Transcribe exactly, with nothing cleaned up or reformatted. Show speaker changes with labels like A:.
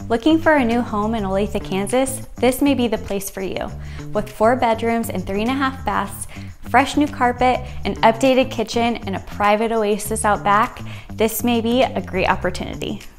A: Looking for a new home in Olathe, Kansas? This may be the place for you. With four bedrooms and three and a half baths, fresh new carpet, an updated kitchen, and a private oasis out back, this may be a great opportunity.